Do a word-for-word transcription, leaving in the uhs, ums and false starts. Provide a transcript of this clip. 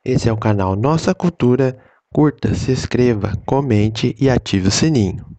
Esse é o canal Nossa Cultura. Curta, se inscreva, comente e ative o sininho.